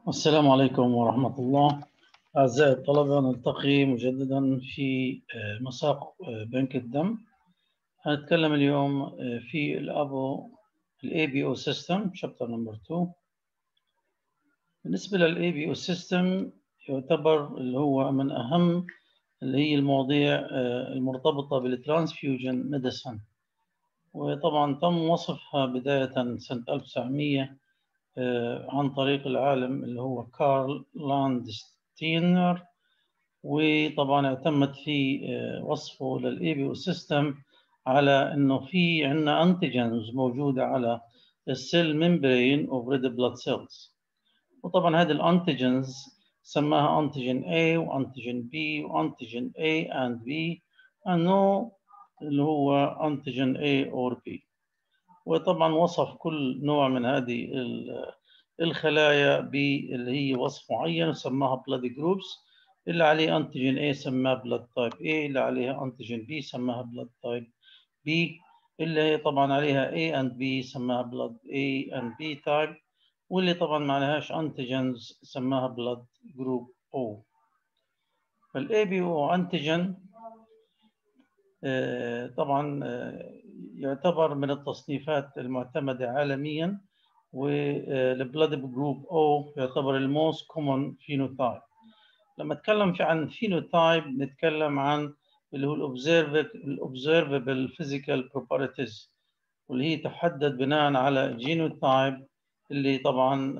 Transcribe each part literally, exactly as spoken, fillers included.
السلام عليكم ورحمة الله. أعزائي الطلبة، نلتقي مجددا في مساق بنك الدم. هنتكلم اليوم في الأبو ال إيه بي أو System Chapter Number two. بالنسبة لل إيه بي أو System يعتبر اللي هو من أهم اللي هي المواضيع المرتبطة بالترانسفيوجن ميديسن، وطبعا تم وصفها بداية سنة ألف وتسعمية عن طريق العالم اللي هو كارل لاندستينر، وطبعا اعتمد في وصفه للاي بي او سيستم على انه في عندنا انتيجنز موجوده على السيل ممبرين اوف ريد بلاد سيلز، وطبعا هذه الانتيجنز سماها انتيجين A وانتيجين B وانتيجين A and B انه اللي هو انتيجين A or B. وطبعا وصف كل نوع من هذه الخلايا باللي هي وصف معين وسماها بلاد جروبس. اللي عليه انتيجين A سماه بلاد تايب A، اللي عليها انتيجين B سماها بلاد تايب B، اللي هي طبعا عليها A and B سماها بلاد A and B تايب، واللي طبعا ما عليهاش انتيجينز سماها بلاد جروب O. فالاي بي او انتيجين طبعا يعتبر من التصنيفات المعتمدة عالميا، والبلاد جروب او يعتبر الموست كومن فينوتايب. لما نتكلم في عن فينوتايب نتكلم عن اللي هو الاوبزرفبل فيزيكال بروبرتيز، واللي هي تحدد بناء على جينوتايب اللي طبعا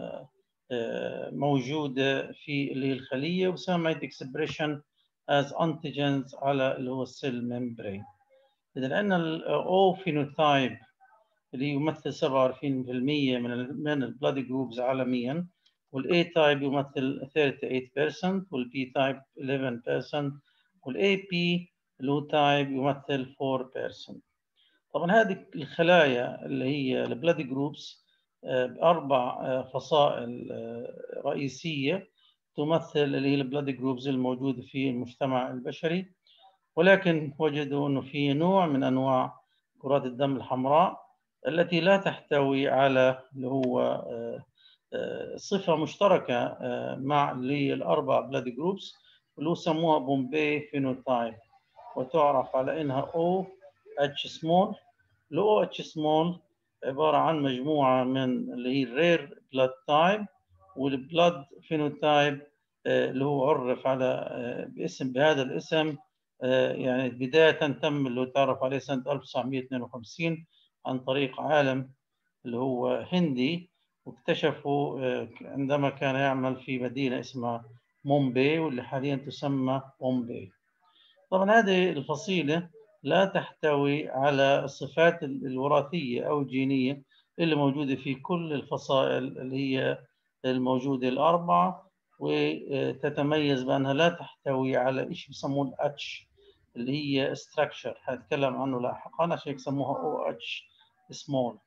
موجوده في اللي هي الخليه، وسميت اكسبريشن as antigens على اللي هو السيل ممبرين. اذا عندنا الاو فينوتايب اللي يمثل سبعة وأربعين بالمئة من من البلاد جروبز عالميا، والاي تايب يمثل ثلاثة وثلاثين بالمئة، والبي تايب إحدى عشر بالمئة، والاي بي اللي هو تايب يمثل أربعة بالمئة. طبعا هذه الخلايا اللي هي البلاد جروبز باربع فصائل رئيسيه تمثل اللي هي البلاد جروبز الموجوده في المجتمع البشري، ولكن وجدوا انه في نوع من انواع كرات الدم الحمراء التي لا تحتوي على اللي هو صفة مشتركة مع اللي الأربع بلاد جروبس، اللي سموها بومبي فينوتايب، وتعرف على إنها أو إتش سمول. ال أو إتش سمول عبارة عن مجموعة من اللي هي الرير بلاد تايب، والبلاد فينوتايب اللي هو عرف على باسم بهذا الاسم يعني بداية تم اللي تعرف عليه سنة ألف وتسعمئة واثنين وخمسين عن طريق عالم اللي هو هندي، واكتشفوا عندما كان يعمل في مدينة اسمها مومباي، واللي حاليا تسمى بومباي. طبعا هذه الفصيلة لا تحتوي على الصفات الوراثية أو الجينية اللي موجودة في كل الفصائل اللي هي الموجودة الأربعة، وتتميز بأنها لا تحتوي على شيء بيسموه الاتش اللي هي structure، هنتكلم عنه لاحقا، عشان يسموها أو إتش small.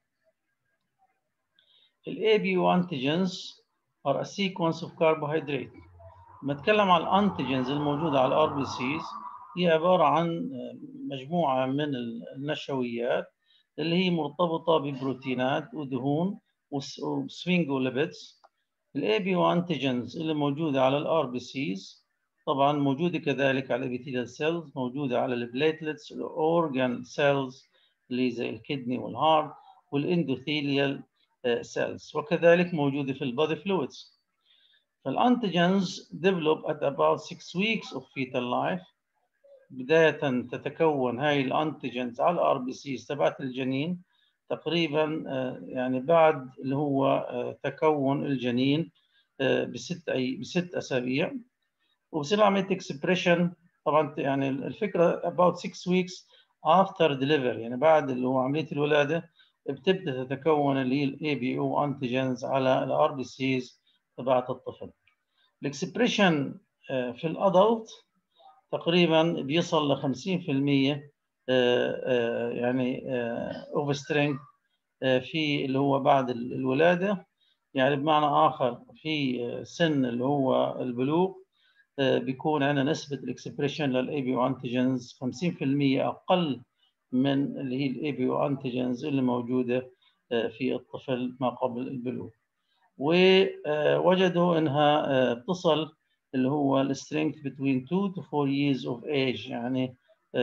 ال إيه بي أو antigens are a sequence of carbohydrate. لما نتكلم عن الانتيجنز الموجودة على الار بي سيز، هي عبارة عن مجموعة من النشويات اللي هي مرتبطة ببروتينات ودهون وسفينجوليبيدز. الاي بي او انتيجنز اللي موجودة على الار بي سيز طبعا موجودة كذلك على الابيثيليال سيلز، موجودة على البليتلتس، الاورجان سيلز اللي زي الكدني والهارت، والاندوثيليال سيلز، وكذلك موجودة في البادي فلويدز. فالانتيجنز develop at about six weeks of fetal life. بداية تتكون هاي الانتيجنز على الار بي سيز تبعت الجنين تقريبا يعني بعد اللي هو تكون الجنين بست أي بست اسابيع، وبصير عملية اكسبريشن. طبعا يعني الفكرة about six weeks after delivery، يعني بعد اللي هو عملية الولادة بتبدأ تتكون اللي هي الاي بي او انتيجنز على الار بي سيز تبعت الطفل. الاكسبريشن في الادلت تقريبا بيصل ل خمسين بالمئة يعني اوف سترينث في اللي هو بعد الولاده، يعني بمعنى اخر في سن اللي هو البلوغ بيكون عندنا نسبه الاكسبريشن للاي بي او انتيجنز خمسين بالمئة اقل من اللي هي الاي بي او انتيجنز اللي موجوده في الطفل ما قبل البلوغ. ووجدوا انها بتصل اللي هو السترينث between two to four years of age، يعني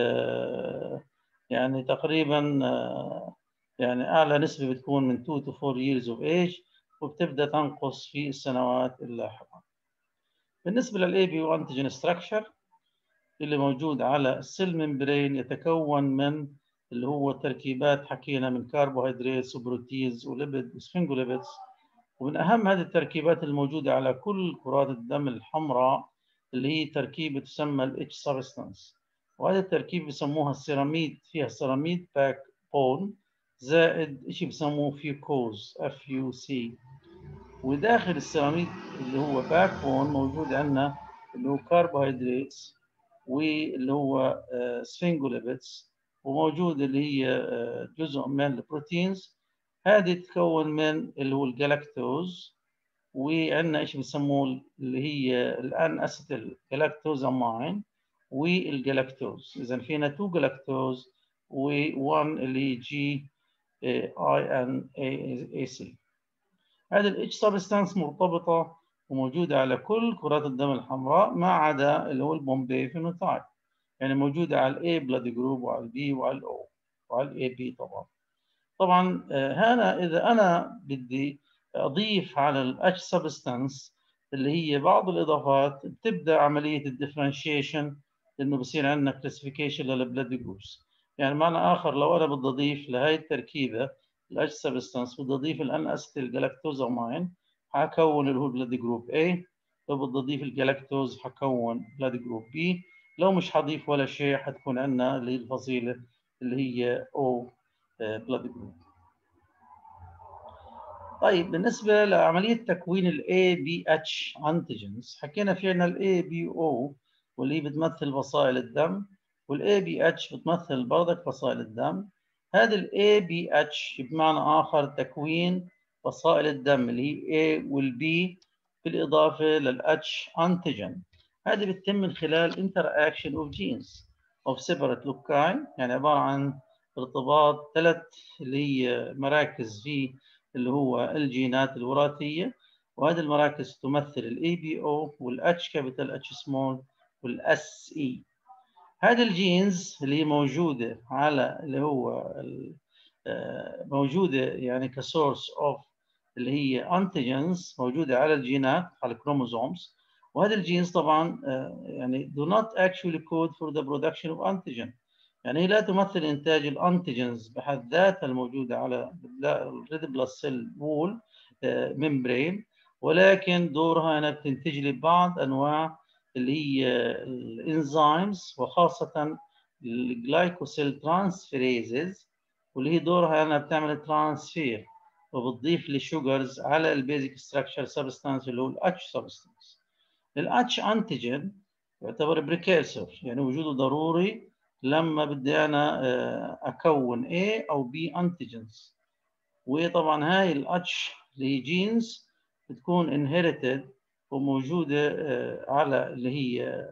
يعني تقريبا يعني اعلى نسبه بتكون من two to four years of age، وبتبدا تنقص في السنوات اللاحقه. بالنسبه للاي بي او انتيجين ستراكشر اللي موجود على السيل ممبرين، يتكون من اللي هو تركيبات حكينا من كربوهيدرات وبروتينز وليبيد وسفنجوليبيدز. ومن أهم هذه التركيبات الموجودة على كل كرات الدم الحمراء اللي هي تركيبة تسمى ال H substance، وهذه التركيبة بيسموها السيراميد، فيها سيراميد باك بون زائد شيء بيسموه فيوكوز F U C. وداخل السيراميد اللي هو باك بون موجود عندنا اللي هو كربوهيدرات واللي هو سفنجوليبيدز، وموجود اللي هي جزء من البروتينز. هذه تتكون من اللي هو الجلاكتوز، وعندنا ايش بنسموه اللي هي الان اسيتيل جلاكتوز امين والجلاكتوز. اذا فينا تو جلاكتوز و1 اللي هي جي اي ان اي سي. هذه الاتش سبستانس مرتبطه وموجوده على كل كرات الدم الحمراء ما عدا اللي هو البومبي فينوتايب، يعني موجوده على الاي بلاد جروب وعلى البي وعلى الاو وعلى الاي بي. طبعا طبعا هنا اذا انا بدي اضيف على الاتش سبستانس اللي هي بعض الاضافات، بتبدا عمليه الديفرنشيشن، انه بصير عندنا كلاسيفيكيشن للبلاد جروبس. يعني معنى اخر لو انا بدي اضيف لهي التركيبه الاتش سبستانس بدي اضيف الان اسيتيل جلاكتوزامين، حكون اللي هو بلاد جروب A. لو بدي اضيف الجلاكتوز حكون بلاد جروب B. لو مش حضيف ولا شيء حتكون عندنا اللي هي الفصيله اللي هي O بلاد جروب. طيب بالنسبه لعمليه تكوين ال A B H antigens، حكينا في عندنا ال A B O واللي بتمثل فصائل الدم، وال A B H بتمثل برضك فصائل الدم. هذا ال A B H بمعنى آخر تكوين فصائل الدم اللي هي A وال B بالإضافة لل H antigen. هذه بتتم من خلال interaction of genes of separate loci، يعني عبارة عن ارتباط ثلاث اللي هي مراكز في اللي هو الجينات الوراثية، وهذه المراكز تمثل ال A B O وال H capital H small وال S E. هذه الجينز اللي موجودة على اللي هو موجودة يعني كسورس اوف اللي هي انتيجنز موجودة على الجينات على الكروموزومز. وهذه الجينز طبعا يعني do not actually code for the production of antigen، يعني هي لا تمثل انتاج الانتيجنز بحد ذاتها الموجودة على الريد بلاد سيل وول ممبرين، ولكن دورها انها بتنتج لي بعض انواع اللي هي الانزيمز، وخاصة الجلايكوسيل ترانسفيريزز، واللي هي دورها انها بتعمل ترانسفير وبتضيف لي شوجرز على البيزك ستراكشر سبستانس اللي هو الاتش سبستانس. الاتش انتيجين يعتبر بريكيرسور، يعني وجوده ضروري لما بدي انا اكون A او B انتيجنز. وطبعا هاي الاتش اللي هي جينز بتكون انهيرتد وموجوده على اللي هي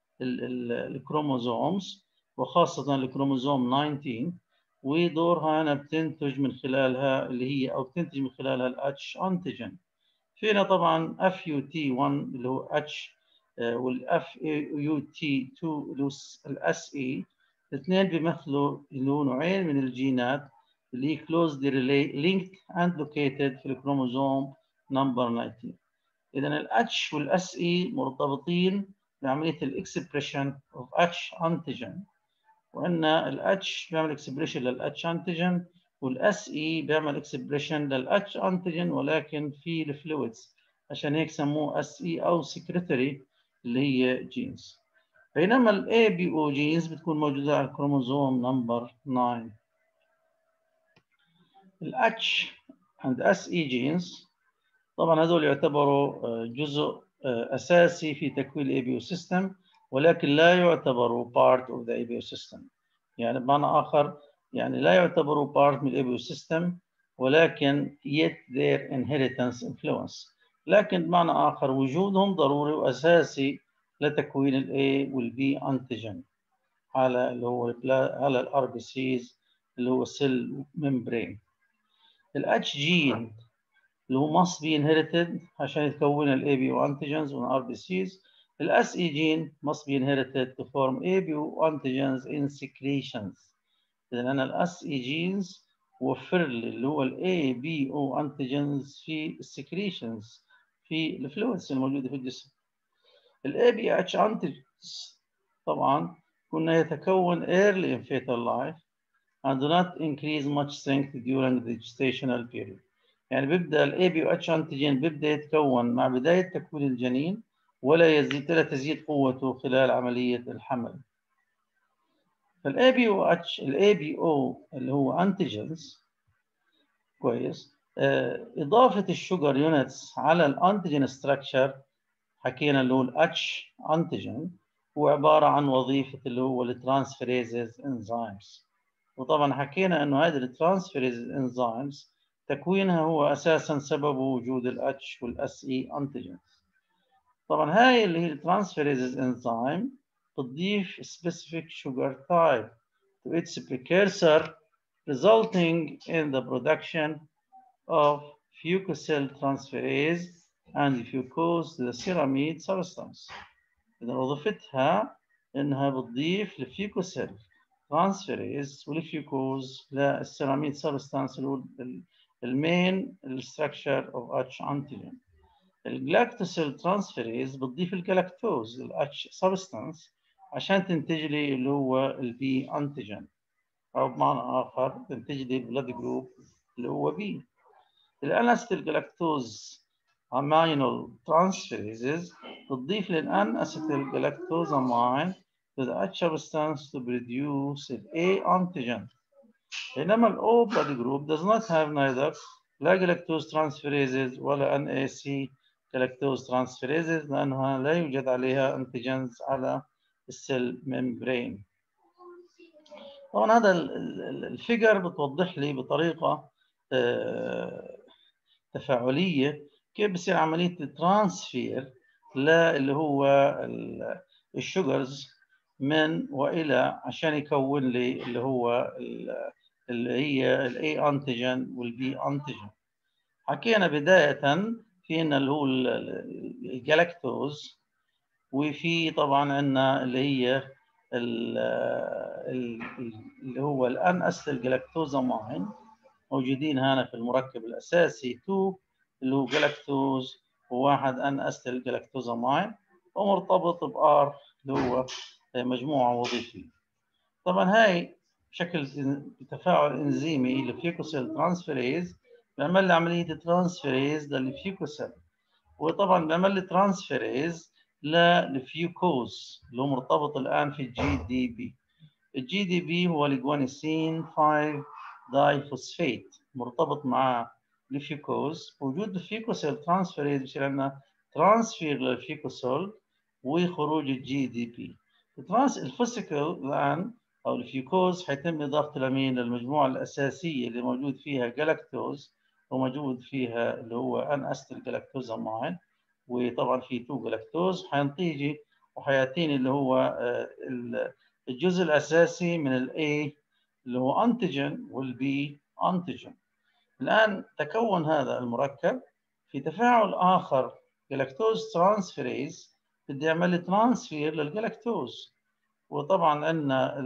الكروموزومز، وخاصه الكروموزوم تسعة عشر، ودورها انا بتنتج من خلالها اللي هي او بتنتج من خلالها الاتش انتيجين. فينا طبعا اف يو تي واحد اللي هو اتش والاف يو تي اثنين اللي هو الاس اي، الاثنين بيمثلوا اللي هو نوعين من الجينات اللي هي closely linked and located في الكروموزوم نمبر تسعة عشر. اذا الاتش والاس اي مرتبطين بعمليه الاكسبريشن اوف اتش انتيجين، وان الاتش بيعمل اكسبريشن للاتش انتيجين والاس اي بيعمل اكسبريشن للاتش انتيجين ولكن في الفلويدز، عشان هيك سموه اس اي او سكريتري اللي هي جينز. بينما الاي بي او جينز بتكون موجوده على الكروموزوم نمبر تسعة. الاتش and اس اي جينز طبعا هذول يعتبروا جزء اساسي في تكوين الاي بي او سيستم، ولكن لا يعتبروا part of the اي بي او system. يعني بمعنى آخر يعني لا يعتبروا part من الاي بي او system، ولكن yet their inheritance influence. لكن بمعنى آخر وجودهم ضروري وأساسي لتكوين الاي والبي انتيجين على اللي هو على الار بي سيز اللي هو سيل ممبرين. الاتش جين اللي هو must be inherited عشان يتكون ال A B O antigens وال R B Cs. ال S E gene must be inherited to form A B O antigens in secretions. إذا أنا ال S E genes وفر لي اللي هو ال A B O antigens في السكريشنز في الفلويدز الموجودة في الجسم. ال A B H antigens طبعا كنا يتكون early in fetal life and do not increase much strength during the gestational period. يعني بيبدا ال A B H antigen بيبدا يتكون مع بدايه تكوين الجنين ولا يزيد ولا تزيد قوته خلال عمليه الحمل. فال A B O H ال A B O اللي هو antigens كويس اضافه الشوجر يونتس على الانتيجين ستراكشر حكينا اللي هو ال H antigen هو عباره عن وظيفه اللي هو الترانسفيريزز انزيمز. وطبعا حكينا انه هذه الترانسفيريز انزيمز تكوينها هو اساسا سبب وجود الاتش والاس اي انتيجنز. طبعا هاي اللي هي الترانسفيريز انزيم بتضيف specific sugar type to its precursor resulting in the production of fucosyl transferase and fucose the ceramide substance. إذا وظيفتها إنها بتضيف الفيوكوسيل ترانسفيريز والفيوكوز للسيراميد سبستانس اللي هو المين الستراكشر اوف اتش انتيجين. الجلاكتوسيل ترانسفيريز بتضيف الجلاكتوز الاتش سبستانس عشان تنتج لي اللي هو البي انتيجين، او بمعنى اخر تنتج لي البلاد جروب اللي هو بي. الانستيل جلاكتوز amino transferases بتضيف للان acetyl galactosamine to the H substance to produce the A antigen. بينما ال O blood group does not have neither لا galactose transferases ولا N A C galactose transferases لأنها لا يوجد عليها antigens على السيل ممبرين. طبعا هذا الفيجر بتوضح لي بطريقة تفاعلية كيف بصير عملية الترانسفير اللي هو الشوجرز من وإلى عشان يكون لي اللي هو اللي هي الاي انتيجين والبي انتيجين. حكينا بداية في إن اللي هو الجلاكتوز وفي طبعا عندنا اللي هي اللي هو الان اسيل جلاكتوزامين موجودين هنا في المركب الاساسي اثنين اللي هو جلاكتوز وواحد ان اسيل جلاكتوزامين ومرتبط بار اللي هو مجموعه وظيفيه. طبعا هاي بشكل تفاعل انزيمي للفيوكوسيل ترانسفيريز بيعمل لي عمليه ترانسفيريز للفيوكوسيل، وطبعا بيعمل لي ترانسفيريز للفيوكوز اللي هو مرتبط الان في الجي دي بي. الجي دي بي هو الجوانيسين خمسة دايفوسفيت مرتبط مع الفيوكوز. وجود الفيوكوسيل ترانسفيريز بصير عندنا ترانسفير للفيوكوسيل وخروج الجي دي بي. الترانس الفوسيكل الان او الفيوكوز حيتم اضافته لمين للمجموعه الاساسيه اللي موجود فيها جلاكتوز وموجود فيها اللي هو ان استيل جلاكتوزامين، وطبعا في اثنين جلاكتوز حينتيجي وحياتيني اللي هو الجزء الاساسي من الاي اللي هو انتيجين والبي انتيجين. الان تكون هذا المركب في تفاعل اخر جلاكتوز ترانسفيريز بدي اعمل لي ترانسفير للجلاكتوز. وطبعا عندنا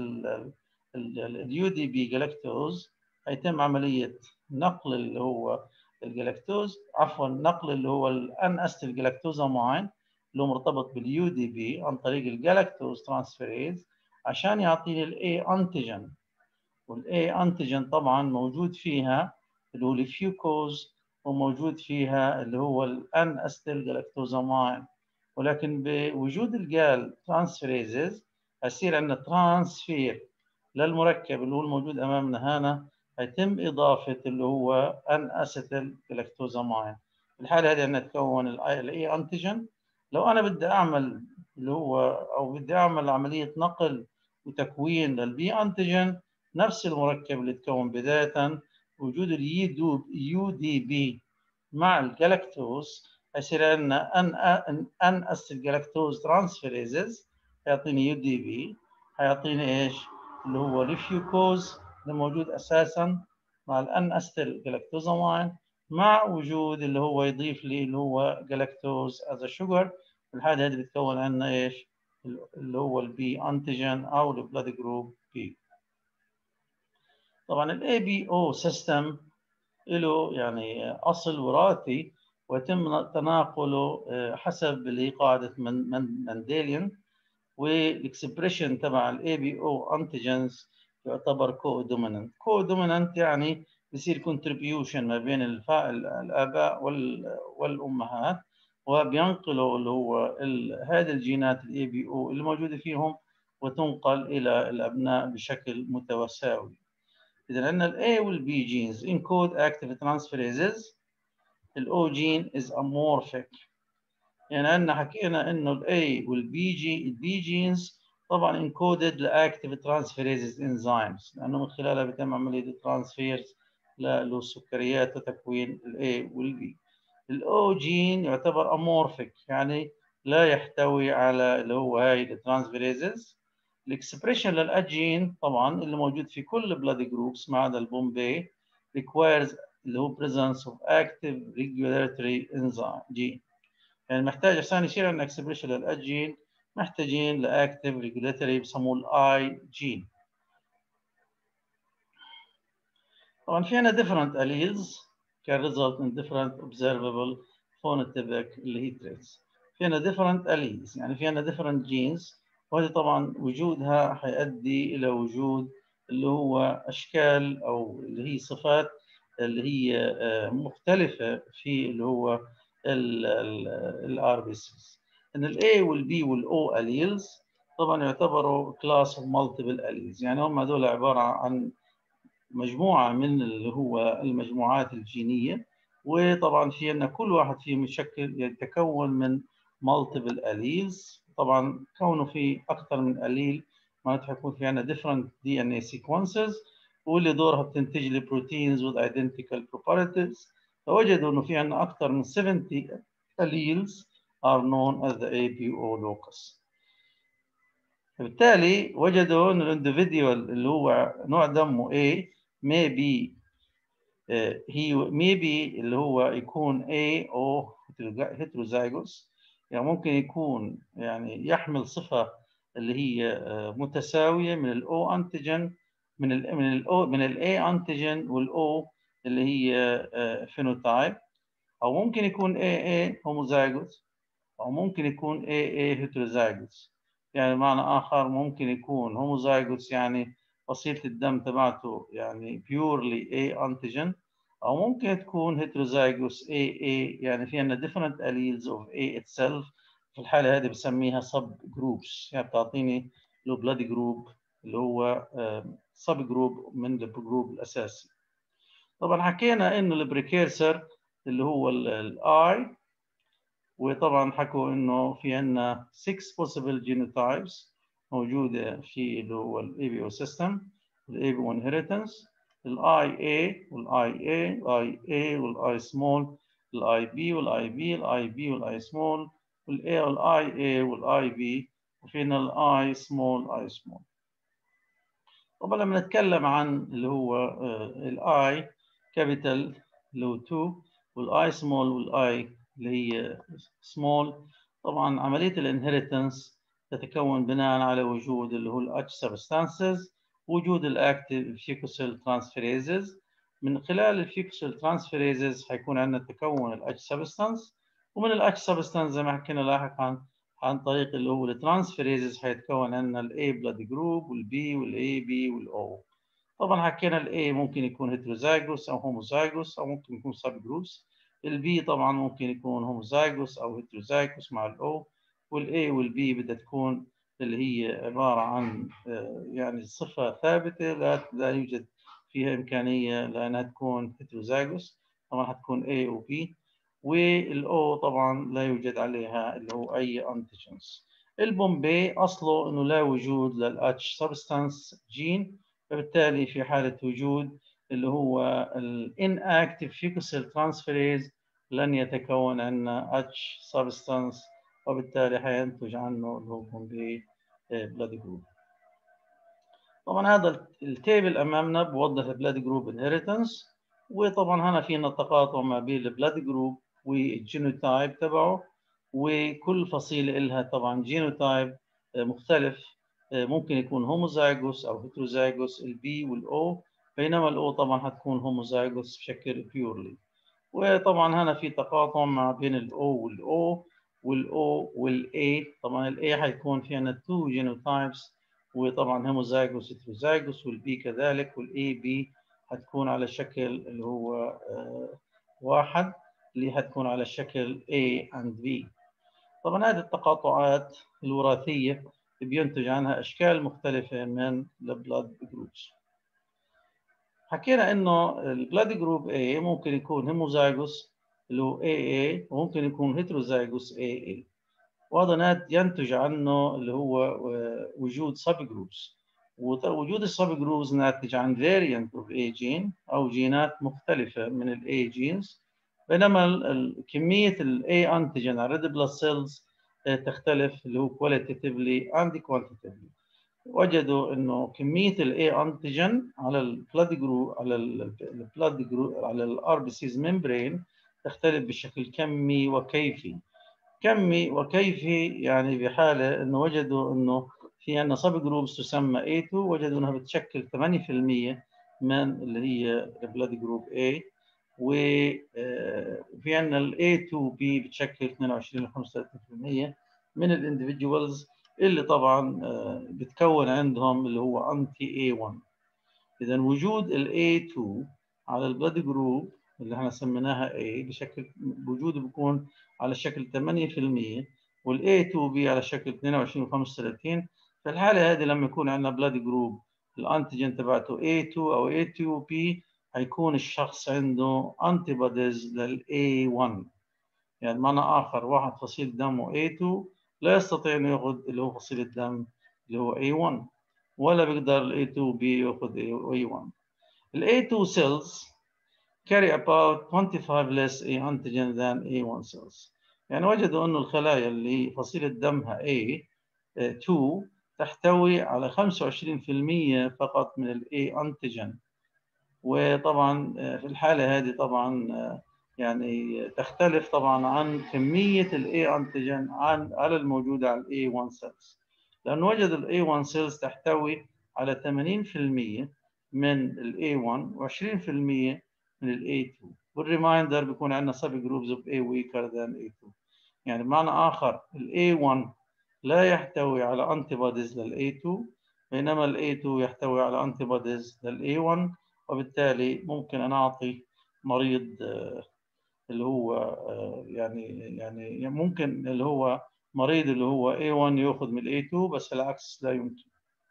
اليو دي بي جلاكتوز هيتم عمليه نقل اللي هو الجلاكتوز عفوا نقل اللي هو الان استيل جلاكتوزامين اللي هو مرتبط باليو دي بي عن طريق الجلاكتوز ترانسفيريز عشان يعطيني الاي انتيجين. والاي انتيجين طبعا موجود فيها اللي هو الفيوكوز وموجود فيها اللي هو الان استيل جلاكتوزامين. ولكن بوجود الجال ترانسفيريزز هيصير عندنا ترانسفير للمركب اللي هو الموجود امامنا هنا هيتم اضافه اللي هو ان اسيتيل جلاكتوزامين. في الحاله هذه عندنا تكون الاي انتيجين. لو انا بدي اعمل اللي هو او بدي اعمل عمليه نقل وتكوين للبي انتيجين نفس المركب اللي تكون بدايه وجود اليو دي بي مع الجلاكتوز هيصير عندنا ان ان اسيل جلاكتوز ترانسفيريزز هيعطيني يو دي بي هيعطيني ايش اللي هو الفيوكوز اللي موجود اساسا مع الان اسيل جلاكتوزامين مع وجود اللي هو يضيف لي اللي هو جلاكتوز از شوجر. الحالة هذه بتكون عندنا ايش؟ اللي هو البي انتيجين او البلاد جروب بي. طبعا الاي بي او سيستم له يعني اصل وراثي ويتم تناقله حسب اللي قاعده من من منديليان، والاكسبريشن تبع الاي بي او انتيجنز يعتبر كو دومينانت. كو دومينانت يعني بصير كونتريبيوشن ما بين الاباء والامهات، وبينقلوا اللي هو هذه الجينات الاي بي او اللي موجوده فيهم وتنقل الى الابناء بشكل متساوي. إذا عندنا ال A وال B genes encode active transferases. ال O gene is amorphic. يعني عندنا حكينا إنه ال A وال B gene ال B genes طبعا encoded ل active transferases enzymes، لأنه من خلالها بيتم عملية الترانسفيرز للسكريات وتكوين ال A وال B. ال O gene يعتبر amorphic، يعني لا يحتوي على اللي هو هاي الترانسفيريزز. الاكسبريشن للاجين طبعا اللي موجود في كل بلاد جروبس ما عدا البومبي requires اللي هو presence of active regulatory enzyme gene. يعني محتاج عشان يصير عندنا اكسبريشن للاجين محتاجين لاكتيف ريجوليتوري بسموه الاي جين. طبعا في عندنا different alleles can result in different observable phenotypic اللي هي traits. في عندنا different alleles يعني في عندنا different genes، وهذه طبعا وجودها حيؤدي الى وجود اللي هو اشكال او اللي هي صفات اللي هي مختلفه في اللي هو الار بي سيز. ان الاي والبي والاو alleles طبعا يعتبروا class of multiple alleles، يعني هم هذول عباره عن مجموعة من اللي هو المجموعات الجينية، وطبعا في عندنا كل واحد فيهم يشكل يتكون من multiple alleles. طبعا كونه في أكثر من allele معناتها حيكون في عندنا different دي إن إيه sequences، واللي دورها بتنتج لي proteins with identical properties. فوجدوا إنه في عندنا أكثر من سبعين alleles are known as the إيه بي أو locus. بالتالي وجدوا ان الاندفيديوال اللي هو نوع دمه A maybe uh, he maybe اللي هو يكون A او heterozygous، يعني ممكن يكون يعني يحمل صفة اللي هي uh, متساوية من الاو انتيجين من ال من الاو من الاي انتيجين والاو اللي هي فينوتايب، uh, او ممكن يكون إيه إيه homozygous، او ممكن يكون إيه إيه heterozygous. يعني بمعنى آخر ممكن يكون هوموزايجوس يعني فصيلة الدم تبعته يعني بيورلي A antigen، أو ممكن تكون heterozygous إيه إيه يعني في عندنا different alleles of A itself. في الحالة هذه بسميها sub groups، يعني بتعطيني له blood group اللي هو sub group من الجروب الأساسي. طبعا حكينا إنه البريكيرسر اللي هو الآي، وطبعا حكوا انه في عندنا six possible genotypes موجوده في اللي هو الاي بي او سيستم. الاي بي او inheritance، الاي اي والاي اي الاي اي والاي سمول، الاي بي والاي بي الاي بي والاي سمول، والاي والاي اي والاي بي، وفينا الاي سمول اي سمول. طبعا لما نتكلم عن اللي هو الاي كابيتال اللي هو two والاي سمول والاي اللي هي small، طبعا عملية الانهيرتنس تتكون بناء على وجود اللي هو ال H substances، وجود الاكتيف فيكوسيل ترانسفيريزز. من خلال الفيكوسيل ترانسفيريزز حيكون عندنا تكون ال H substance، ومن ال H substance زي ما حكينا لاحقا عن طريق اللي هو الترانسفيريزز حيتكون عندنا ال A blood group وال B وال A B وال O. طبعا حكينا ال A ممكن يكون heterozygous أو homozygous أو ممكن يكون subgroups. البي طبعا ممكن يكون هوموزايجوس او هيتروزايجوس مع الاو، والاي والبي بدها تكون اللي هي عباره عن يعني صفه ثابته لا لا يوجد فيها امكانيه لانها تكون هيتروزايجوس، طبعا حتكون اي او بي. والاو طبعا لا يوجد عليها اللي هو اي انتيجنز. البومبي اصله انه لا وجود للاتش سبستانس جين، فبالتالي في حاله وجود اللي هو ال inactive fucosyl transferase لن يتكون عندنا H substance، وبالتالي حينتج عنه اللي هو بومبي blood group. طبعا هذا التيبل امامنا بوضح blood group inheritance. وطبعا هنا فينا تقاطع ما بين البلاد جروب والجينوتايب تبعه، وكل فصيلة لها طبعا جينوتايب مختلف، ممكن يكون هوموزايجوس أو هيتروزايجوس البي والأو، بينما الأو طبعا هتكون هوموزايجوس بشكل بيورلي. وطبعا هنا في تقاطع ما بين الأو والأو والأو والA. طبعا الA هيكون في عندنا تو جينوتايبس، وطبعا هوموزايجوس هيتروزايجوس، والبي كذلك، والإي بي هتكون على شكل اللي هو آه واحد، اللي هتكون على شكل A and B. طبعا هذه التقاطعات الوراثية بينتج عنها أشكال مختلفة من البلاد جروبس. حكينا إنه البلاد جروب A ممكن يكون هيموزايجوس اللي هو إيه إيه، وممكن يكون هيتروزايجوس إيه إيه، وهذا ينتج عنه اللي هو وجود سب جروبس، ووجود السب جروبس ناتج عن variant of A gene أو جينات مختلفة من ال A genes، بينما كمية ال A antigen على red blood cells تختلف اللي هو qualitatively and quantitatively. وجدوا إنه كمية ال A antigen على ال blood group على ال blood group على ال آر بي سيز membrane تختلف بشكل كمي وكيفي. كمي وكيفي يعني بحالة إنه وجدوا إنه في عندنا سب جروبس تسمى إيه تو، وجدوا إنها بتشكل ثمانية بالمئة من اللي هي البلاد جروب A، وفي عندنا ال إيه تو بي بتشكل اثنين وعشرين إلى خمسة وثلاثين بالمئة من الاندفيدوالز اللي طبعا بتكون عندهم اللي هو انتي إيه ون. إذا وجود ال إيه تو على البلاد جروب اللي احنا سميناها A بشكل وجوده بيكون على شكل ثمانية بالمئة، وال إيه تو بي على شكل اثنين وعشرين وخمسة وثلاثين. في الحالة هذه لما يكون عندنا بلاد جروب الانتيجين تبعته إيه تو أو إيه تو بي، هيكون الشخص عنده انتي بوديز لل إيه ون. يعني بمعنى آخر واحد فصيل دمه إيه تو لا يستطيع أن يأخذ اللي هو فصيل الدم اللي هو إيه ون، ولا بيقدر ال إيه تو بي يأخذ إيه ون. ال إيه تو cells carry about twenty-five less A antigen than إيه ون cells. يعني وجدوا أن الخلايا اللي فصيلة دمها إيه تو تحتوي على خمسة وعشرين بالمئة فقط من ال A antigen. وطبعا في الحالة هذه طبعا يعني تختلف طبعا عن كمية ال A antigen عن على الموجودة على ال إيه ون cells، لأنه وجد ال إيه ون cells تحتوي على ثمانين بالمئة من ال إيه ون وعشرين بالمئة من ال إيه تو، والريمايندر بيكون عندنا sub groups of A weaker than إيه تو. يعني بمعنى آخر ال إيه ون لا يحتوي على antibodies لل إيه تو، بينما ال إيه تو يحتوي على antibodies لل إيه ون، وبالتالي ممكن أن أعطي مريض اللي هو يعني يعني ممكن اللي هو مريض اللي هو إيه ون يأخذ من ال إيه تو، بس العكس لا يمكن.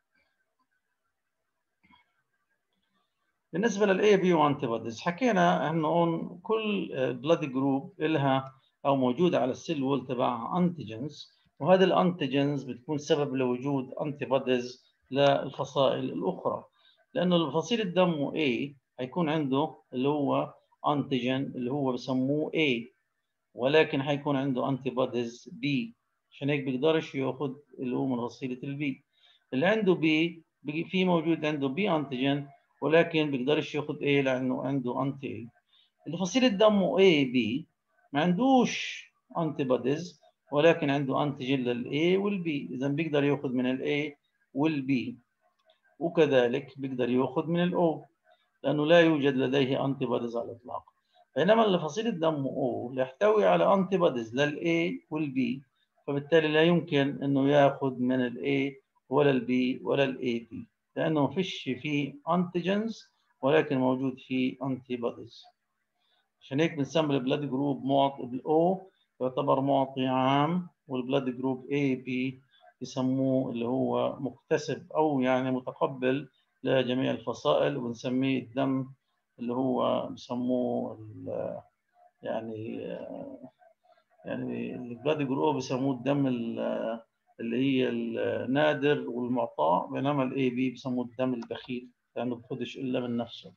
بالنسبة لل إيه بي antibodies حكينا إنه كل بلاد جروب لها أو موجودة على السيل وول تبعها أنتيجنز، وهذه الأنتيجنز بتكون سبب لوجود antibodies للفصائل الأخرى، لأنه الفصيل الدم A هيكون عنده اللي هو أنتيجن اللي هو بسموه A، ولكن هيكون عنده antibodies B، عشان هيك بيقدرش ياخذ اللي هو من فصيلة البي. اللي عنده B في موجود عنده B أنتيجن، ولكن بيقدرش ياخذ A لأنه عنده أنتي A. اللي فصيلة دمه A B ما عندوش antibodies، ولكن عنده أنتيجن للA والB، إذا بيقدر ياخذ من الA والB، وكذلك بيقدر ياخذ من الO لأنه لا يوجد لديه antibodies على الإطلاق. بينما اللي فصيلة دمه O يحتوي على antibodies للA والB، فبالتالي لا يمكن إنه ياخذ من الA ولا الB ولا الإيه بي، لأنه ما فيش فيه antigens ولكن موجود فيه antibodies. عشان هيك بنسمي البلاد جروب معطي بالO يعتبر معطي عام، والبلاد جروب إيه بي يسموه اللي هو مكتسب أو يعني متقبل لجميع الفصائل، وبنسميه الدم اللي هو بسموه يعني يعني البلاد جروب بيسموه الدم اللي هي النادر والمعطاء، بينما الاي بي بيسموه الدم البخيل لانه ما بياخدش الا من نفسه.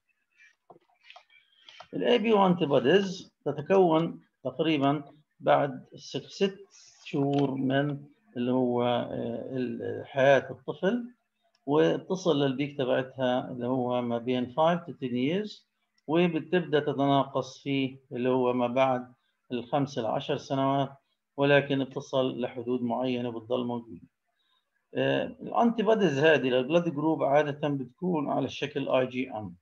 الاي بي وانتي بوديز تتكون تقريبا بعد ست شهور من اللي هو حياه الطفل، وتصل للبيك تبعتها اللي هو ما بين خمسة to ten years، وبتبدأ تتناقص في اللي هو ما بعد الخمس لعشر سنوات، ولكن بتصل لحدود معينة بتضل موجودة. الانتي بوديز هذه للبلاد جروب عادة بتكون على الشكل اي جي ام،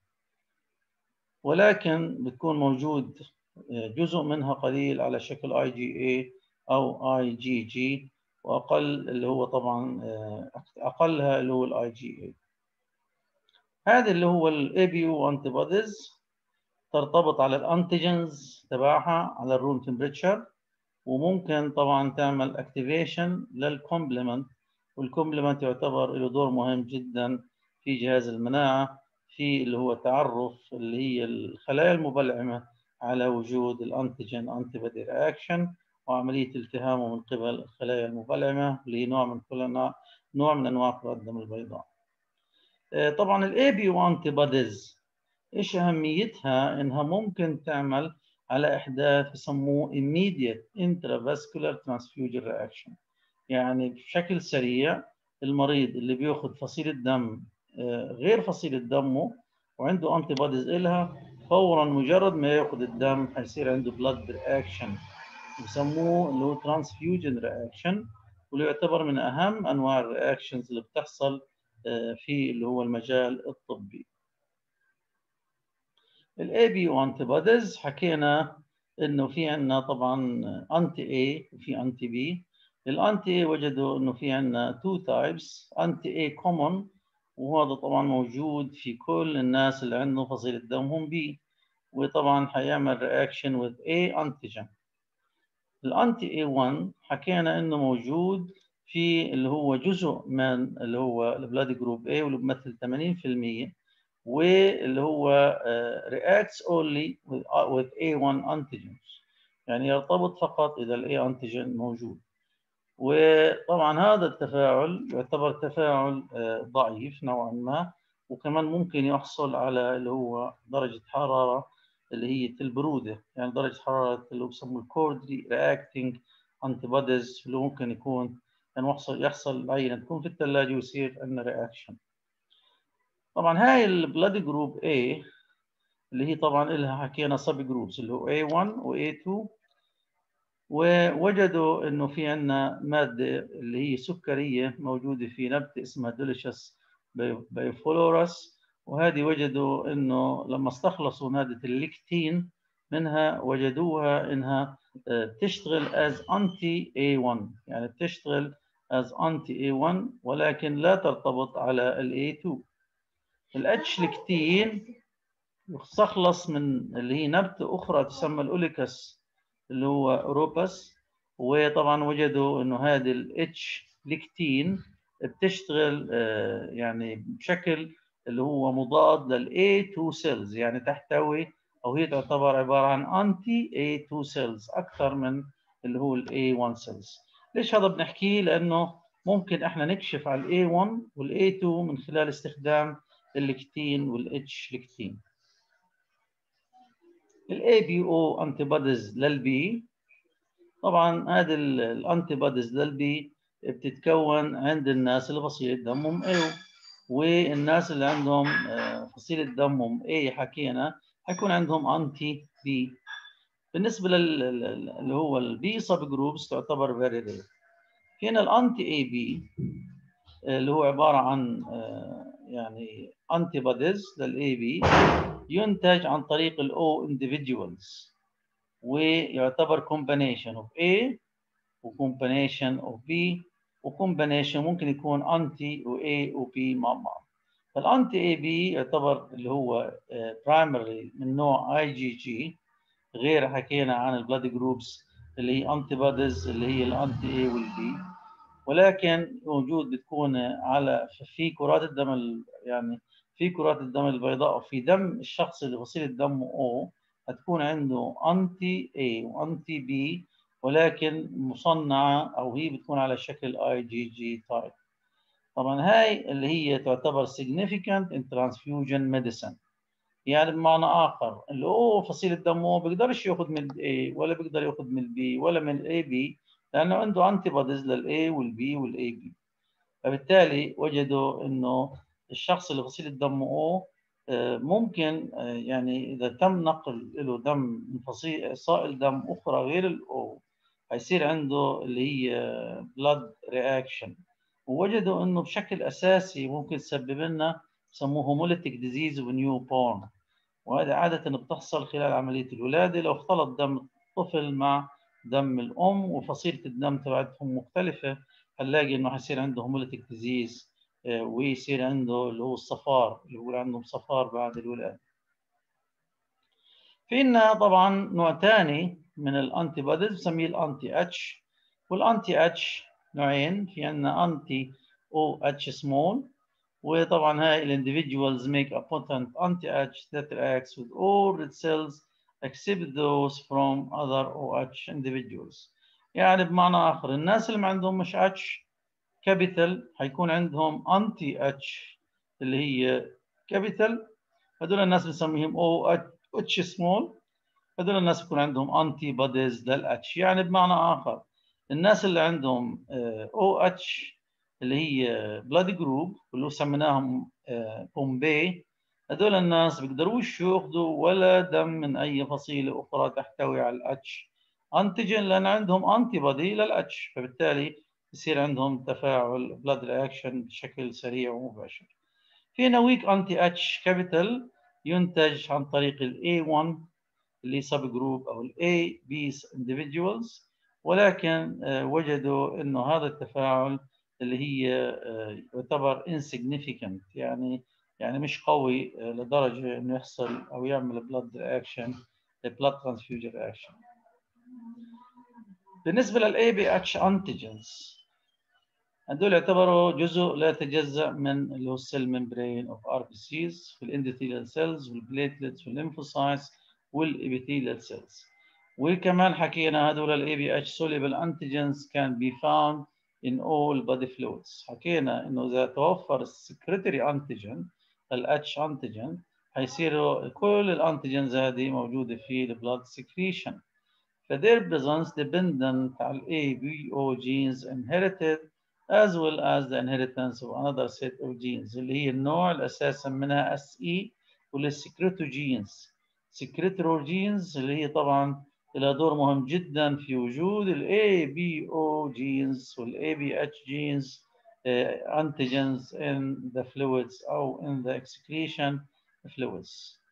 ولكن بتكون موجود جزء منها قليل على شكل اي جي اي او اي جي جي، واقل اللي هو طبعا اقلها اللي هو الاي جي اي. هذا اللي هو الاي بي يو انتي بوديز ترتبط على الانتيجنز تبعها على الروم تمبريتشر، وممكن طبعا تعمل اكتيفيشن للكومبلمنت، والكومبلمنت يعتبر له دور مهم جدا في جهاز المناعه في اللي هو تعرف اللي هي الخلايا المبلعمه على وجود الانتيجين انتي بودي رياكشن وعمليه التهامه من قبل الخلايا المبلعمه اللي هي نوع من كل نوع من انواع كرات الدم البيضاء. طبعا الاي بي انتي بوديز ايش اهميتها؟ انها ممكن تعمل على احداث يسموه immediate intravascular transfusion reaction، يعني بشكل سريع المريض اللي بياخذ فصيله دم غير فصيله دمه وعنده انتي بوديز إلها، فورا مجرد ما ياخذ الدم حيصير عنده blood reaction بسموه اللي هو transfusion reaction، واللي يعتبر من اهم انواع الرياكشنز اللي بتحصل في اللي هو المجال الطبي. الاي بي وانتي بوديز حكينا انه في عندنا طبعا انتي اي وفي انتي بي. الانتي اي وجدوا انه في عندنا تو تايبس، انتي اي كومون وهذا طبعا موجود في كل الناس اللي عندهم فصيله دمهم بي، وطبعا حيعمل رياكشن وذ اي انتيجين. الانتي اي واحد حكينا انه موجود في اللي هو جزء من اللي هو البلاد جروب اي واللي بيمثل ثمانين بالمئة، واللي هو uh, reacts only with, uh, with إيه واحد antigens، يعني يرتبط فقط إذا ال A antigen موجود. وطبعا هذا التفاعل يعتبر تفاعل uh, ضعيف نوعا ما، وكمان ممكن يحصل على اللي هو درجة حرارة اللي هي البرودة، يعني درجة حرارة اللي هو بسموه cold reacting antibodies، اللي ممكن يكون يعني يحصل يحصل العينة تكون في الثلاجة ويصير عندنا رياكشن. طبعا هاي البلاد جروب A اللي هي طبعا لها حكينا سب جروبس اللي هو إيه واحد و إيه اثنين، ووجدوا انه في عندنا ماده اللي هي سكريه موجوده في نبته اسمها ديليشس بايفلورس، وهذه وجدوا انه لما استخلصوا ماده الليكتين منها وجدوها انها تشتغل as anti إيه واحد، يعني بتشتغل as anti إيه واحد ولكن لا ترتبط على ال إيه اثنين. الاتش ليكتين يستخلص من اللي هي نبتة أخرى تسمى الأوليكاس اللي هو أوروباس، وطبعا وجدوا إنه هذه الاتش ليكتين بتشتغل يعني بشكل اللي هو مضاد لل إيه اثنين سيلز، يعني تحتوي أو هي تعتبر عبارة عن أنتي إيه اثنين سيلز أكثر من اللي هو ال إيه واحد سيلز. ليش هذا بنحكيه؟ لأنه ممكن إحنا نكشف على ال إيه واحد وال إيه اثنين من خلال استخدام الليكتين والاتش ليكتين. الاي بي او انتي بوديز للبي، طبعا هذه الانتي بوديز للبي بتتكون عند الناس اللي فصيله دمهم اي، والناس اللي عندهم فصيله دمهم اي حكينا حيكون عندهم انتي بي. بالنسبه لل اللي هو البي سب جروبس تعتبر فيري رير. هنا الانتي اي بي اللي هو عباره عن يعني انتي بوديز للاي بي ينتج عن طريق الاو individuals، ويعتبر combination of A و combination of B و combination ممكن يكون anti و A و B مع بعض. فالانتي A B يعتبر اللي هو primarily من نوع آي جي جي، غير حكينا عن البلاد جروبس اللي هي antibodies اللي هي الانتي A وال B، ولكن موجود بتكون على في كرات الدم، يعني في كرات الدم البيضاء وفي دم الشخص اللي فصيله دمه O هتكون عنده انتي A وانتي B، ولكن مصنعه او هي بتكون على شكل اي جي جي تايب. طبعا هاي اللي هي تعتبر significant in transfusion medicine، يعني بمعنى اخر اللي هو فصيله دمه بيقدرش ياخذ من الاي ولا بيقدر ياخذ من البي ولا من الاي بي، لانه عنده انتي بوديز للاي والبي والاي بي. فبالتالي وجدوا انه الشخص اللي فصيله دمه او ممكن يعني إذا تم نقل له دم من فصائل دم أخرى غير الأو هيصير عنده اللي هي blood reaction، ووجدوا إنه بشكل أساسي ممكن تسبب لنا بسموه hemolytic disease of newborn، وهذا عادة بتحصل خلال عملية الولادة لو اختلط دم الطفل مع دم الأم وفصيلة الدم تبعتهم مختلفة، هنلاقي إنه حيصير عنده hemolytic disease ويصير عنده اللي هو الصفار، اللي هو عندهم صفار بعد الولادة. في عندنا طبعا نوع ثاني من الانتي بوديز بنسميه الانتي اتش، والانتي اتش نوعين، في عندنا انتي او اتش سمول، وطبعا هاي الانديفيدوالز make a potent anti-H that reacts with all red cells except those from other او اتش individuals. يعني بمعنى آخر الناس اللي ما عندهم مش H كابيتال هيكون عندهم انتي اتش اللي هي كابيتال، هذول الناس بنسميهم او اتش سمول، هذول الناس بيكون عندهم انتي بوديز للاتش. يعني بمعنى اخر الناس اللي عندهم او اتش اللي هي بلاد جروب واللي سميناهم بومبي، هذول الناس بيقدروش ياخذوا ولا دم من اي فصيله اخرى تحتوي على الاتش انتيجين، لان عندهم انتي بودي للاتش، فبالتالي يصير عندهم تفاعل بلاد رياكشن بشكل سريع ومباشر. في هنا ويك انتي اتش كابيتال ينتج عن طريق الاي واحد اللي سب جروب او الاي بي individuals، ولكن وجدوا انه هذا التفاعل اللي هي يعتبر insignificant، يعني يعني مش قوي لدرجه انه يحصل او يعمل بلاد رياكشن بلاد ترانسفيوجن رياكشن. بالنسبه للاي بي اتش انتيجنز هذول يعتبروا جزء لا يتجزأ من اللي هو السيل ممبرين اوف ار بي سيز في الاندوثيليال سيلز والبليتلتس والليمفوسايتس والابيثيليال سيلز. وكمان حكينا هذول الاي بي اتش soluble antigens can be found in all body fluids. حكينا انه اذا توفر السكريتري انتيجين الاتش انتيجين هيصيروا كل الانتيجنز هذه موجوده في البلاد سكريشن، فtheir presence dependent على الاي بي او genes inherited as well as the inheritance of another set of genes اللي هي النوع الأساسي منها اس اي والسكريتوجينز. سكريتوجينز اللي هي طبعا لها دور مهم جدا في وجود الاي بي او genes والاي بي اتش genes uh, antigens in the fluids أو in the excretion fluids.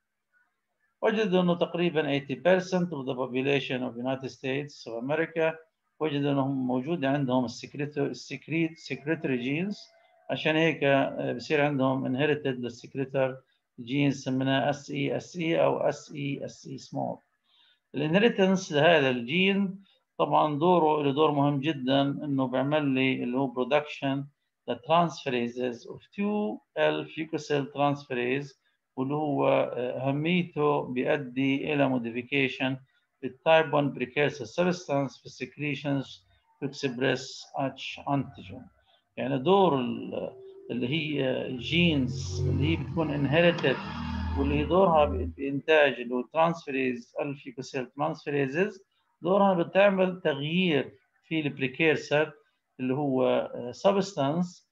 وجدوا انه تقريبا ثمانين بالمئة of the population of United States of America وجدوا انهم موجود عندهم السكريت السكريت سكريتري جينز، عشان هيك بصير عندهم انهيرتد للسكريتر جينز سميناها اس اي اس اي او اس اي اس اي سمول. الانهيرتنس لهذا الجين طبعا دوره له دور مهم جدا، انه بيعمل لي اللي هو برودكشن للترانسفيريزز اوف اثنين ال fucosyl transferase، واللي هو اهميته بيؤدي الى موديفيكيشن بالتايب واحد precursor substance في السكريشنز to express H antigen. يعني دور اللي هي جينز اللي هي بتكون inherited واللي دورها بإنتاج اللي هو ترانسفيريز الفيكوسيل ترانسفيريزز، دورها بتعمل تغيير في البريكيرسر اللي هو سبستانس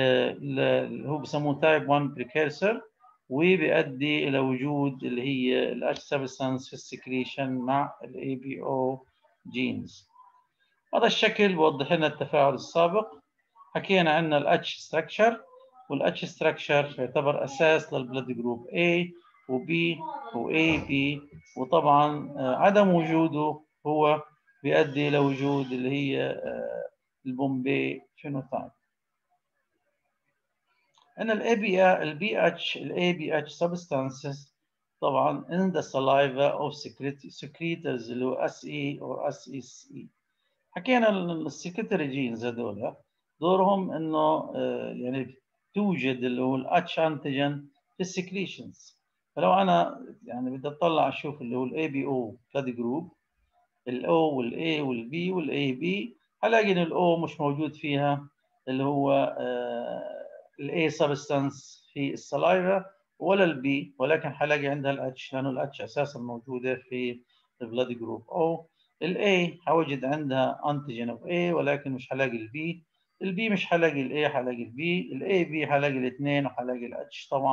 اللي هو بسموه تايب واحد بريكيرسر، وبيؤدي الى وجود اللي هي الاتش سبستانس في السكريشن مع الاي بي او جينز. هذا الشكل بوضح لنا التفاعل السابق. حكينا عن الاتش ستراكشر، والاتش ستراكشر يعتبر اساس للبلد جروب A و B و A B، وطبعا عدم وجوده هو بيؤدي الى وجود اللي هي البومبي فينوتايب. ان الاي بي البي اتش الاي بي اتش substances طبعا in the saliva of secretors اللي هو اس اي او اس اي سي. حكينا السكريتري جينز هذول دورهم انه يعني توجد اللي هو الاتش انتيجين في السكريشنز. فلو انا يعني بدي اطلع اشوف اللي هو الاي بي او بلاد جروب الاو والاي والبي والاي بي، هلاقي ان الاو مش موجود فيها اللي هو الاي سبستانس في السلايفا ولا البي، ولكن هلاقي عندها الاتش لانه الاتش اساسا موجوده في البلاد جروب او. الاي هوجد عندها انتيجين اوف اي ولكن مش هلاقي البي، البي مش هلاقي الاي هلاقي البي، الاي بي هلاقي الاثنين وهلاقي الاتش طبعا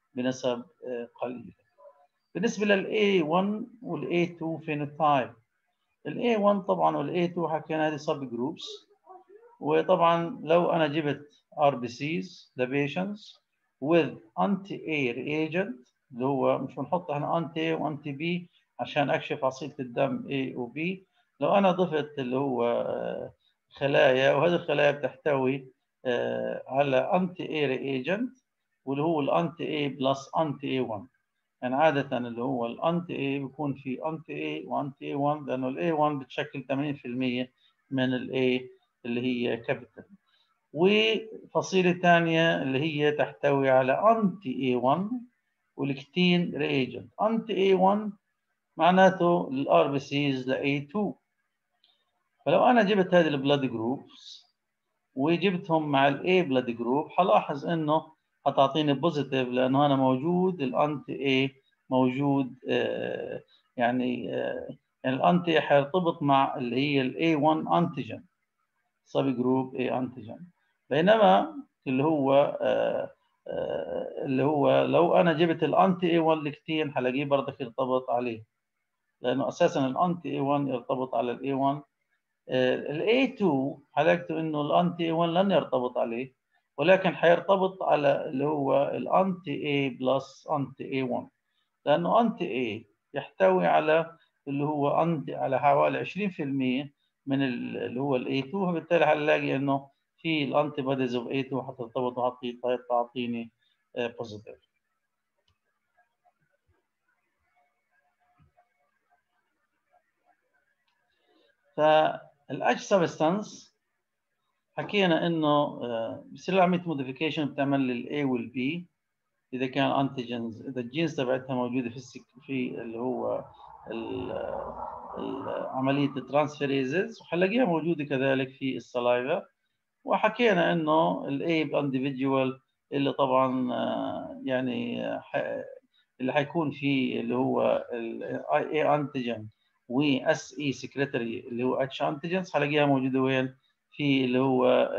بنسب قليلة. بالنسبة لل إيه وان وال إيه تو phenotype، ال إيه وان طبعا وال إيه تو حكينا هذه sub groups. وطبعا لو أنا جبت آر بي سيز لبيشنتس with anti-A reagent، اللي هو مش بنحط احنا انتي A و انتي B عشان اكشف عصيلة الدم A و B. لو انا ضفت اللي هو خلايا، وهذه الخلايا بتحتوي على انتي A reagent واللي هو الانتي A بلس انتي A one. يعني عادة اللي هو الانتي A بيكون في انتي A وانتي A one، لانه ال إيه وان بتشكل ثمانين بالمئة من ال A اللي هي كابيتال. وفصيلة ثانية اللي هي تحتوي على انتي إيه وان والكتين ريجنت. انتي إيه وان معناته الار بي سيز ل إيه تو. فلو انا جبت هذه البلاد جروبس وجبتهم مع الاي بلاد جروب، هلاحظ انه هتعطيني بوزيتيف، لانه انا موجود الانتي اي موجود. آه يعني آه يعني الانتي هيرتبط مع اللي هي الاي وان انتيجين سب جروب اي انتيجين. بينما اللي هو آه آه اللي هو لو انا جبت الانتي اي وان لكتين هلاقيه برضك يرتبط عليه، لانه اساسا الانتي اي وان يرتبط على الاي وان. ال إيه تو حلقته انه الانتي إيه وان لن يرتبط عليه، ولكن حيرتبط على اللي هو الانتي A بلس انتي إيه وان، لانه انتي A يحتوي على اللي هو انتي على حوالي عشرين بالمئة من اللي هو ال إيه تو، وبالتالي هنلاقي انه في الانتي بوديز اوف إيه تو حترتبط وتعطيني بوزيتيف. فالاتش سبستانس حكينا انه بصير عمليه موديفيكيشن بتعمل للاي والبي اذا كان انتيجنز، اذا الجينز تبعتها موجوده في السك في اللي هو ال ال عمليه الترانسفيريزز، وحنلاقيها موجوده كذلك في السلايفا. وحكينا انه الاي بانديفيديوال اللي طبعا يعني اللي حيكون فيه اللي هو الاي انتيجن واس اي سكريتري اللي هو اتش انتيجنز، حنلاقيها موجوده وين؟ في اللي هو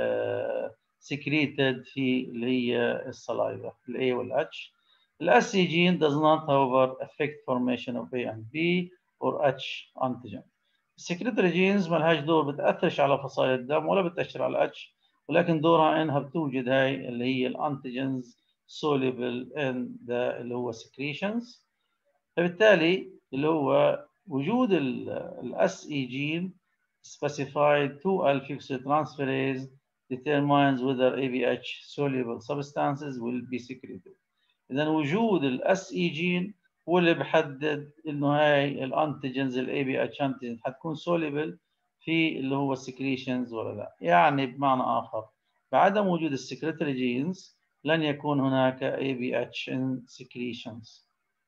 سكريتد في اللي هي السلايفا الاي والاتش. الاس اي جين does not however affect formation of A and B or H antigen. السكريتري جينز ما لهاش دور، بتاثرش على فصائل الدم ولا بتاثر على الاتش، ولكن دورها انها بتوجد هاي اللي هي الانتيجنز soluble in the اللي هو secretions. فبالتالي اللي هو وجود الاس اي جين specified two alpha-transferase determines whether A B H soluble substances will be secreted. إذا وجود الاس اي جين هو اللي بحدد إنه هاي الانتيجنز الاي بي اتش انتيجنز حتكون soluble في اللي هو السكريشنز ولا لا. يعني بمعنى آخر بعدم وجود السكريتري جينز لن يكون هناك إيه بي إتش in secretions.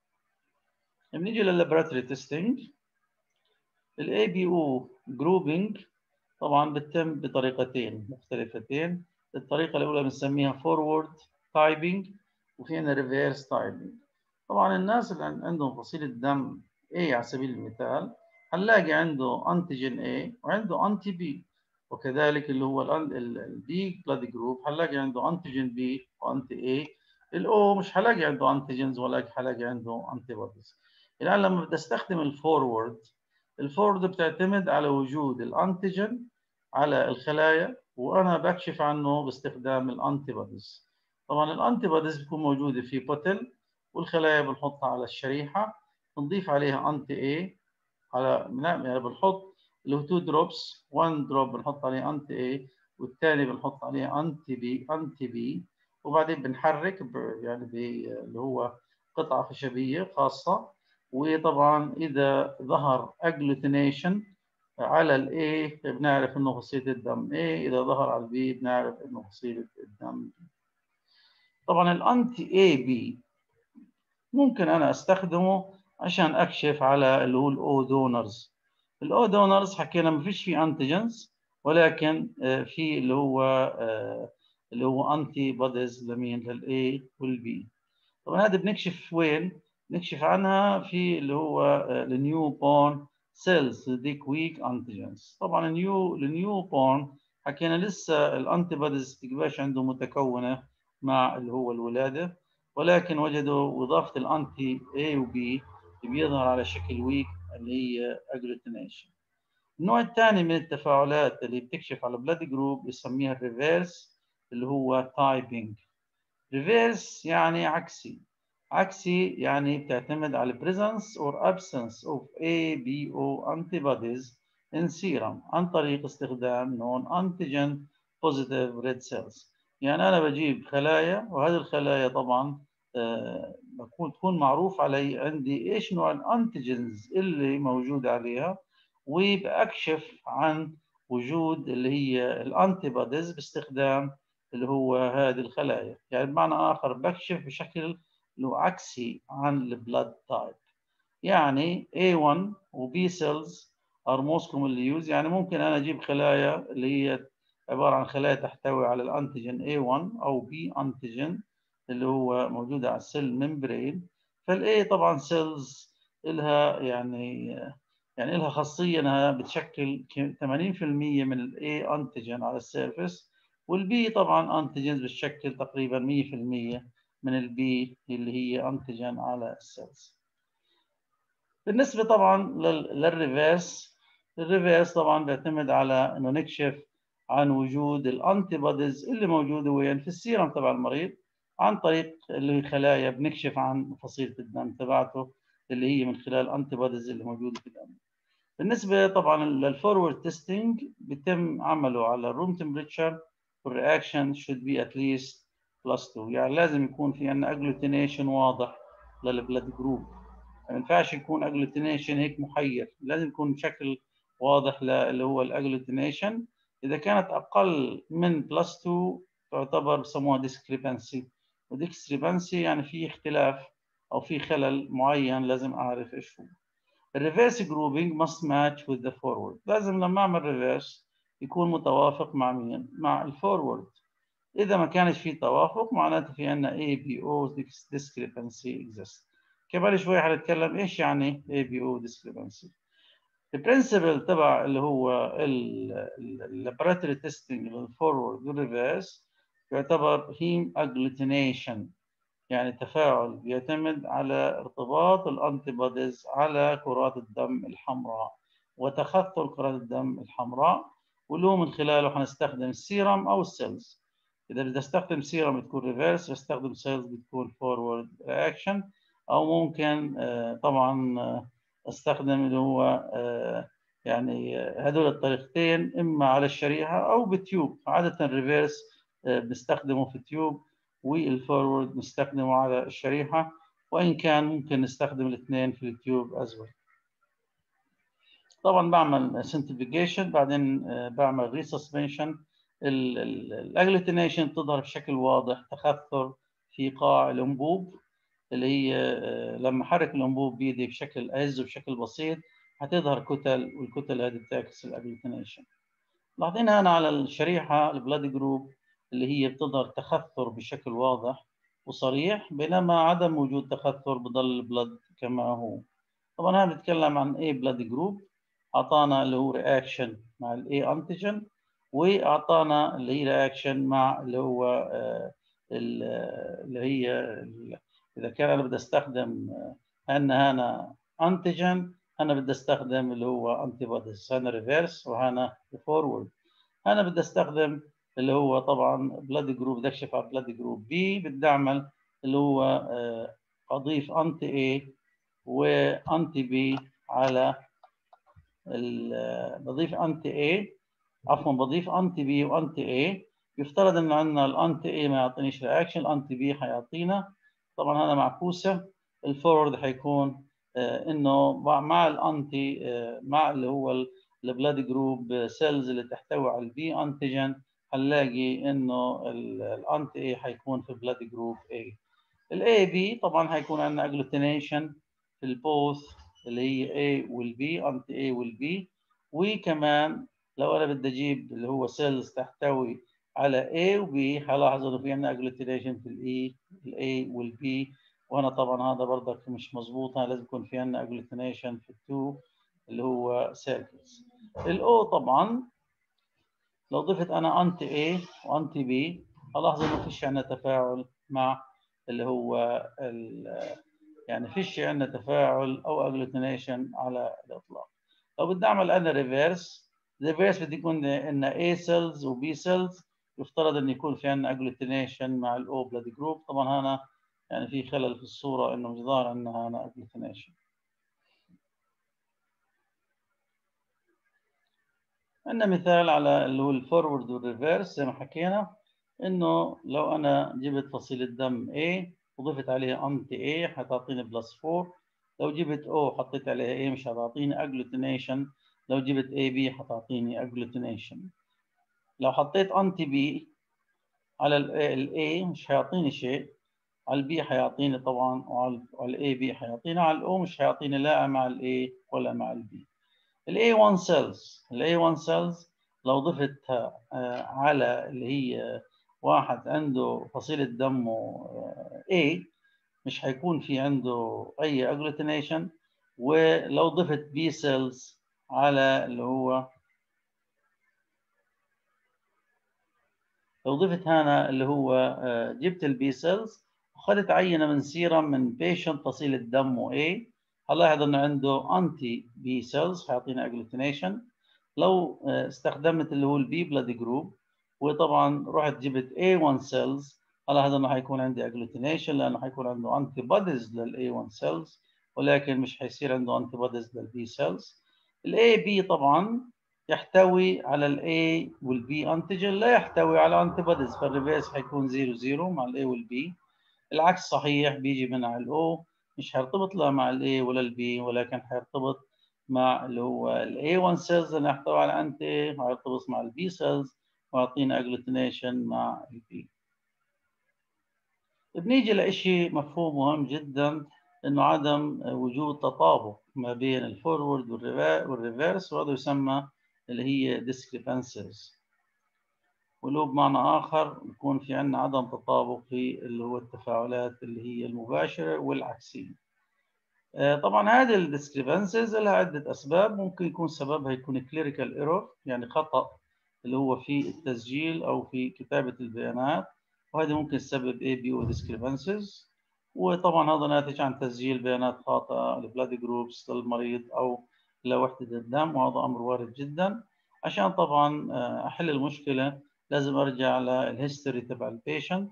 بنيجي لللابراتوري تيستينج. الاي بي او جروبينج طبعا بتتم بطريقتين مختلفتين. الطريقه الاولى بنسميها فورورد تايبنج، وفي عندنا ريفيرس تايبنج. طبعا الناس اللي عندهم فصيله دم A على سبيل المثال هنلاقي عنده انتيجين A وعنده انتي B، وكذلك اللي هو البي بلاد جروب هنلاقي عنده انتيجين B وانتي A. الاو مش هلاقي عنده انتيجينز ولكن هلاقي عنده انتي بوديز. الان لما بدي استخدم الفورورد، الفورورد بتعتمد على وجود الانتيجين على الخلايا، وانا بكشف عنه باستخدام الانتي بوديز. طبعا الانتي بوديز بتكون موجوده في بوتل، والخلايا بنحطها على الشريحه، بنضيف عليها انتي اي على يعني بنحط اللي هو اتنين دروبس، واحد دروب بنحط عليه انتي اي والثاني بنحط عليه انتي بي انتي بي وبعدين بنحرك يعني اللي هو قطعه خشبيه خاصه. وطبعا اذا ظهر اجلوتينيشن على الاي بنعرف انه فصيله الدم A، اذا ظهر على البي بنعرف انه فصيله الدم B. طبعا الانتي اي بي ممكن انا استخدمه عشان اكشف على اللي هو الاو دونرز. الاو دونرز حكينا ما فيش فيه انتيجنز، ولكن في اللي هو اللي هو انتي بوديز لمين؟ للاي والبي. طبعا هذا بنكشف وين؟ نكشف عنها في اللي هو النيو بورن سيلز دي كويك انتيجنز. طبعا النيو النيو بورن حكينا لسه الانتي بوديز تبقاش عنده متكونه مع اللي هو الولاده، ولكن وجدوا إضافة الأنتي A و B بيظهر على شكل ويك اللي هي أجلوتينيشن. النوع الثاني من التفاعلات اللي بتكشف على بلاد جروب بيسميها الريفيرس اللي هو تايبنج. ريفيرس يعني عكسي. عكسي يعني بتعتمد على presence or absence of A B O antibodies in serum عن طريق استخدام non antigen positive red cells. يعني أنا بجيب خلايا، وهذه الخلايا طبعا آه بكون تكون معروف علي عندي إيش نوع الأنتيجنز اللي موجودة عليها، وبأكشف عن وجود اللي هي الأنتيبوديز باستخدام اللي هو هذه الخلايا. يعني بمعنى آخر بكشف بشكل له عكسي عن البلاد تايب. يعني إيه وان و B cells are most commonly used. يعني ممكن أنا أجيب خلايا اللي هي عبارة عن خلايا تحتوي على الأنتيجين إيه وان أو B أنتيجين اللي هو موجودة على السيل ممبرين. فالA طبعا سيلز إلها يعني يعني لها خاصية أنها بتشكل ثمانين بالمئة من الA أنتيجين على السيرفس، والبي طبعا أنتيجينز بتشكل تقريبا مئة بالمئة من البي اللي هي أنتيجين على السيلز. بالنسبة طبعا للريفيرس، الريفيرس طبعا بيعتمد على انه نكشف عن وجود الانتيبوديز اللي موجوده وين في السيرم تبع المريض عن طريق اللي هي خلايا بنكشف عن فصيله الدم تبعته اللي هي من خلال الانتيبوديز اللي موجوده في الدم. بالنسبه طبعا للفورورد تيستينج بيتم عمله على الروم تمبريتشر، والرياكشن should be at least بلس اثنين. يعني لازم يكون في عندنا اجلوتينيشن واضح للبلاد جروب. ما ينفعش يكون اجلوتينيشن هيك محير، لازم يكون بشكل واضح اللي هو الاجلوتينيشن. اذا كانت اقل من بلس اثنين تعتبر بسموها ديسكريبنسي، وديسكريبنسي يعني في اختلاف او في خلل معين لازم اعرف ايش هو. الريفيرس جروبينج ماست ماتش وذ ذا فورورد. لازم لما اعمل ريفيرس يكون متوافق مع مين؟ مع الفورورد. اذا ما كانش في توافق معناته في عندنا A B O discrepancy exist. كمان شوي حنتكلم ايش يعني إيه بي أو discrepancy. البرنسبل تبع اللي هو اللابراتوري تيستنج للفورورد والريفيرس يعتبر هيم اجلوتينيشن، يعني تفاعل بيعتمد على ارتباط الانتي بوديز على كرات الدم الحمراء وتخثر كرات الدم الحمراء، واللي هو من خلاله حنستخدم السيرم او السيلز. اذا بدي استخدم سيرم بتكون ريفيرس، بستخدم سيلز بتكون فورورد رياكشن، او ممكن طبعا استخدم اللي هو يعني هذول الطريقتين اما على الشريحه او بتيوب. عاده الريفيرس بنستخدمه في تيوب، والفورورد نستخدمه على الشريحه، وان كان ممكن نستخدم الاثنين في التيوب ازول. طبعا بعمل سنترفيجيشن، بعدين بعمل ريسسبنشن. الاجلوتينيشن تظهر بشكل واضح تخثر في قاع الانبوب، اللي هي لما حرك الانبوب بيدي بشكل اهز بشكل بسيط هتظهر كتل، والكتل هذه بتعكس الاجلوتينيشن. لاحظين هنا على الشريحه البلاد جروب اللي هي بتظهر تخثر بشكل واضح وصريح، بينما عدم وجود تخثر بضل البلد كما هو. طبعا هنا بنتكلم عن ايه بلاد جروب، اعطانا اللي هو رياكشن مع الاي انتيجين، واعطانا اللي هي رياكشن مع اللي هو اللي هي اذا كان انا بدي استخدم ان هنا انتيجين، انا بدي استخدم اللي هو انتي بوديز، هنا ريفيرس وهنا فورورد. انا بدي استخدم اللي هو طبعا بلاد جروب، بدي اكشف على بلاد جروب بي، بدي اعمل اللي هو اضيف انتي اي وانتي بي على بضيف انتي اي عفوا بضيف انتي بي وانتي اي. يفترض ان عندنا الانتي اي ما يعطينيش رياكشن، الانتي بي حيعطينا. طبعا هذا معكوسه. الفورورد حيكون آه انه مع الانتي آه مع اللي هو البلاد جروب سيلز اللي تحتوي على البي انتيجين، هنلاقي انه الانتي اي حيكون في بلاد جروب اي. الاي بي طبعا حيكون عندنا اجلوتينيشن في البوث اللي هي A والبي انتي A والبي. وكمان لو انا بدي اجيب اللي هو سيلز تحتوي على A وB هلاحظ انه في عندنا اجلوتينيشن في الاي الاي والبي، وهنا طبعا هذا برضك مش مظبوط، لازم يكون في عندنا اجلوتينيشن في التو اللي هو سيركلز. الاو طبعا لو ضفت انا انتي A وانتي B هلاحظ انه فيش عندنا تفاعل مع اللي هو يعني فيش عندنا تفاعل او اجلوتينيشن على الاطلاق. لو بدي اعمل انا ريفيرس، ريفيرس بدي يكون عندنا A cells و B cells، يفترض ان يكون في عندنا اجلوتينيشن مع الاو بلاد جروب. طبعا هنا يعني في خلل في الصوره انه مش ظاهر عندنا هنا اجلوتينيشن. عندنا مثال على اللي هو الفورورد والريفيرس زي ما حكينا، انه لو انا جبت فصيله دم A وضفت عليها انتي A حتعطيني بلس أربعة، لو جبت O حطيت عليها A مش هتعطيني اجلوتينيشن، لو جبت إيه بي حتعطيني اجلوتينيشن. لو حطيت انتي B على ال A مش هيعطيني شيء، على ال B حيعطيني طبعا، وعلى ال إيه بي حيعطيني، على ال O مش هيعطيني لا مع ال A ولا مع ال B. ال إيه وان cells، ال إيه وان cells لو ضفتها على اللي هي واحد عنده فصيلة دمه A مش هيكون في عنده أي agglutination. ولو ضفت B cells على اللي هو لو ضفت هنا اللي هو جبت البي سيلز وخدت عينة من سيرم من بيشنت فصيلة دمه A، هلاحظ انه عنده انتي بي سيلز هيعطينا اجلوتينيشن. لو استخدمت اللي هو البي بلاد جروب وطبعا رحت جبت إيه وان سيلز، هلاحظ انه هيكون عندي اجلوتينيشن لانه هيكون عنده انتي بوديز للإيه وان سيلز، ولكن مش هيصير عنده انتي بوديز للبي سيلز. الاي بي طبعا يحتوي على الاي والبي انتيجين، لا يحتوي على انتي بوديز، فالريفيرس هيكون صفر صفر مع الاي والبي. العكس صحيح، بيجي من على الاو مش هيرتبط لا مع الاي ولا البي، ولكن هيرتبط مع اللي هو الاي وان سيلز اللي يحتوي على انتي، هيرتبط مع البي سيلز ويعطينا اجلوتينيشن مع البي. بنيجي لشيء مفهوم مهم جدا، انه عدم وجود تطابق ما بين الفورورد والريفيرس، وهذا يسمى اللي هي discrepancies. ولو بمعنى آخر يكون في عندنا عدم تطابق في اللي هو التفاعلات اللي هي المباشرة والعكسية. طبعا هذه الديسكريبانسيز لها عدة أسباب، ممكن يكون سببها يكون كليريكال ايرور، يعني خطأ اللي هو في التسجيل أو في كتابة البيانات، وهذا ممكن تسبب إيه بي أو discrepancies. وطبعا هذا ناتج عن تسجيل بيانات خاطئة لبلاد جروبس للمريض أو لوحدة الدم، وهذا أمر وارد جدا. عشان طبعا أحل المشكلة لازم أرجع للهيستوري تبع البيشنت،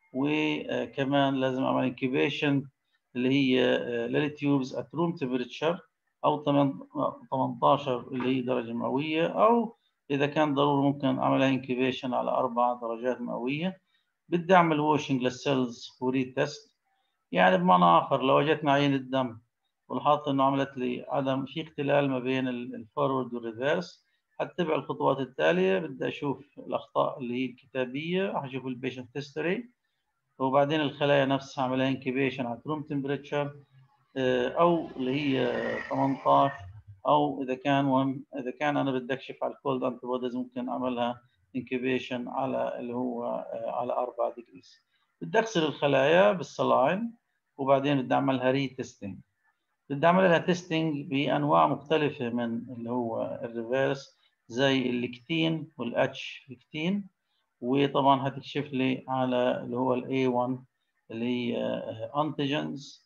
وكمان لازم أعمل انكيبيشن اللي هي للتيوبز ات روم تمبريتشر او ثمانية عشر اللي هي درجه مئويه، او اذا كان ضروري ممكن اعملها انكيبيشن على اربع درجات مئويه. بدي اعمل واشنج للسيلز وري تيست، يعني بمعنى اخر لو اجتنا عينه دم ولاحظت انه عملت لي عدم في اختلال ما بين الفورورد والريفيرس، هتبع الخطوات التاليه. بدي اشوف الاخطاء اللي هي الكتابيه، هشوف البيشنت هيستوري، وبعدين الخلايا نفسها اعملها انكيبيشن على روم تمبريتشر او اللي هي ثمانية عشر، او اذا كان وهم اذا كان انا بدي اكشف على الكولد انتي بوديز ممكن اعملها انكيبيشن على اللي هو على أربعة ديجريز. بدي اغسل الخلايا بالسلاين، وبعدين بدي اعملها ري تيستينج. بدي اعمل لها تيستينج بانواع مختلفه من اللي هو الريفيرس زي الكتين والاتش لكتين، وطبعا هتكشف لي على اللي هو الاي واحد اللي هي انتيجنز،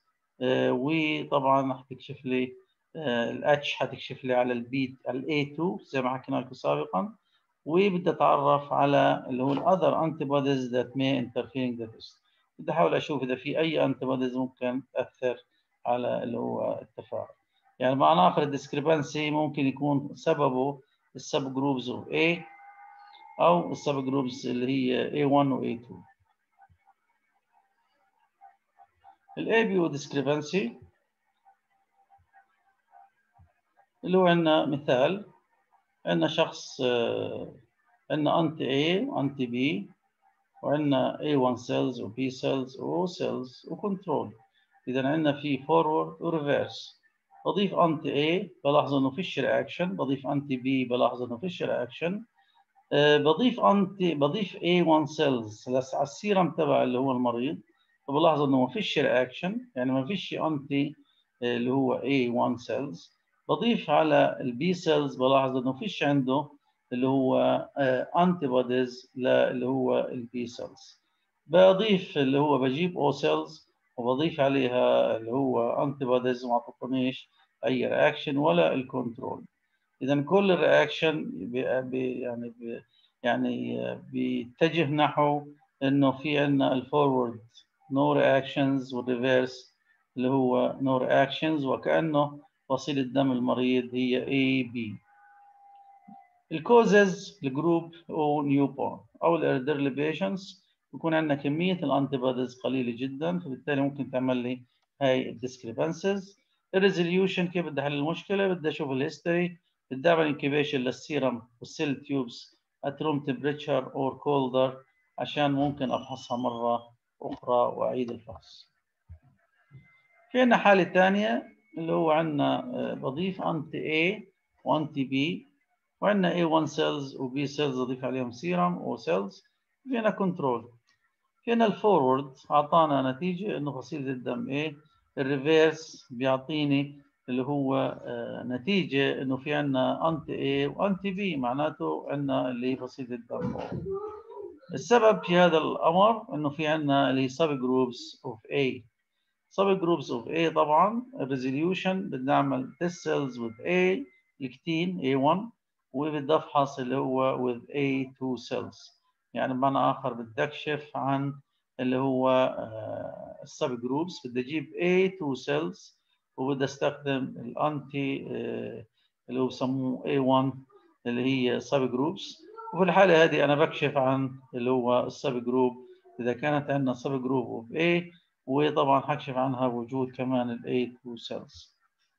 وطبعا هتكشف لي الاتش هتكشف لي على البي الاي اتنين زي ما حكينا لكم سابقا، وبدي اتعرف على اللي هو الاذر انتي بوديز ذات مي انترفيرنج ذا تيست. بدي احاول اشوف اذا في اي انتي بوديز ممكن تاثر على اللي هو التفاعل. يعني معنى اخر الديسكريبانسي ممكن يكون سببه السب جروبز اوف A او السب جروبز اللي هي إيه واحد و إيه اثنين. الاي بي او ديسكريبانسي اللي هو عندنا مثال، عندنا شخص عندنا انتي A وانتي B، وعندنا إيه واحد سيلز وبي سيلز و سيلز وكنترول. اذا عندنا في فورورد وريفيرس. بضيف انتي A بلاحظ انه فيش رياكشن، بضيف انتي B بلاحظ انه فيش رياكشن، بضيف انتي بضيف إيه واحد سيلز على السيرم تبع اللي هو المريض، فبلاحظ انه ما فيش رياكشن، يعني ما فيش انتي اللي هو إيه واحد سيلز. بضيف على البي سيلز بلاحظ انه فيش عنده اللي هو انتي بوديز اللي هو البي سيلز. بضيف اللي هو بجيب او سيلز وبضيف عليها اللي هو انتي بوديز، ما اعطتنيش اي رياكشن ولا الكنترول. اذا كل الرياكشن بي يعني بي يعني بيتجه نحو انه في عندنا الفورورد نو رياكشنز والريفيرس اللي هو نو رياكشنز، وكانه فصيله دم المريض هي اي بي. الكوزز الجروب او نيو بورن او الاردرلي بيشنتس بيكون عندنا كميه الانتي بوديز قليله جدا، فبالتالي ممكن تعمل لي هاي الديسكريبنسز. الريزوليوشن كيف بدي احل المشكله؟ بدي اشوف الهيستوري، بدي اعمل انكيبيشن للسيرم والسيل تيوبس ات روم تمبريتشر اور كولدر عشان ممكن افحصها مره اخرى واعيد الفحص. في عندنا حاله ثانيه اللي هو عندنا بضيف انتي A وانتي B، وعندنا إيه وان cells و B cells اضيف عليهم سيرم او cells. في عندنا كنترول. في عندنا الفورورد اعطانا نتيجه انه فصيله الدم A. الريفيرس بيعطيني اللي هو نتيجه انه في عندنا انتي A وانتي B، معناته عندنا اللي هي فصيله الدم O. السبب في هذا الامر انه في عندنا اللي هي sub groups of A. sub groups of A طبعا الريزوليوشن بدنا نعمل test cells with A الكتين إيه وان، وبدي افحص اللي هو with إيه تو cells. يعني بمعنى اخر بدي اكشف عن اللي هو السب جروبس، بدي اجيب إيه تو cells وبدي استخدم الانتي اللي هو بسموه إيه وان اللي هي سب جروبس. وفي الحاله هذه انا بكشف عن اللي هو السب جروب اذا كانت عندنا سب جروب اوف A، وطبعا هكشف عنها بوجود كمان ال إيه تو cells.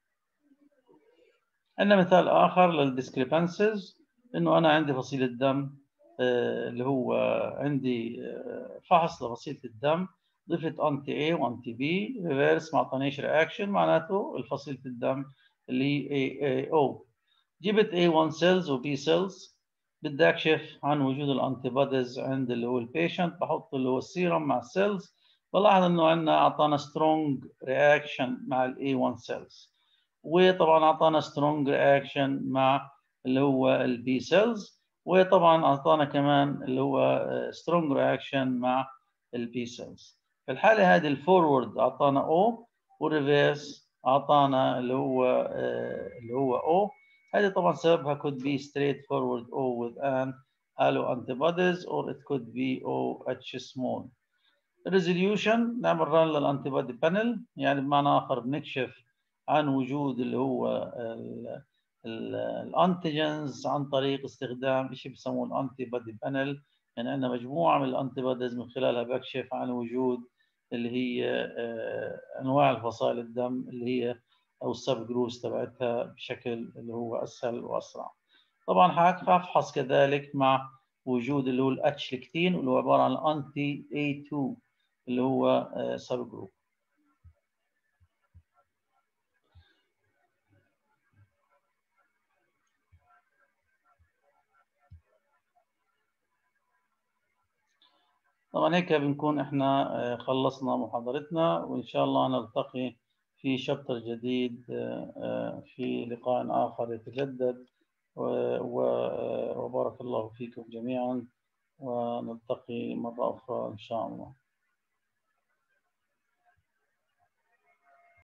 عندنا مثال آخر للديسكريبانسز، إنه أنا عندي فصيلة دم اللي هو عندي فحص لفصيلة الدم، ضفت أنتي A وأنتي B، ريفيرس ما أعطانيش رياكشن، معناته الفصيلة الدم اللي هي إيه أو. جبت إيه وان cells و B cells، بدي أكشف عن وجود الأنتي بوديز عند اللي هو البيشنت، بحط اللي هو السيرم مع السيلز، بلاحظ إنه عندنا أعطانا سترونج رياكشن مع ال إيه وان cells، وطبعا اعطانا سترونج رياكشن مع اللي هو البي سيلز، وطبعا اعطانا كمان اللي هو سترونج رياكشن مع البي سيلز. في الحاله هذه الفورورد اعطانا او، والريفيرس اعطانا اللي هو اللي هو او. هذه طبعا سببها could be straightforward O with an allo antibodies or it could be OH small. الريزوليوشن نعمل ران للانتي بودي بانل، يعني بمعنى اخر بنكشف عن وجود اللي هو الانتيجنز عن طريق استخدام شيء بسموه الانتي بودي بانل. يعني عندنا مجموعه من الانتي بوديز من خلالها بكشف عن وجود اللي هي انواع الفصائل الدم اللي هي او السب جروبس تبعتها بشكل اللي هو اسهل واسرع. طبعا هفحص كذلك مع وجود اللي هو الاتش ليكتين اللي هو عباره عن الانتي إيه تو اللي هو سب جروب. طبعا هيك بنكون احنا خلصنا محاضرتنا، وان شاء الله نلتقي في شابتر جديد في لقاء اخر يتجدد، وبارك الله فيكم جميعا، ونلتقي مرة أخرى إن شاء الله.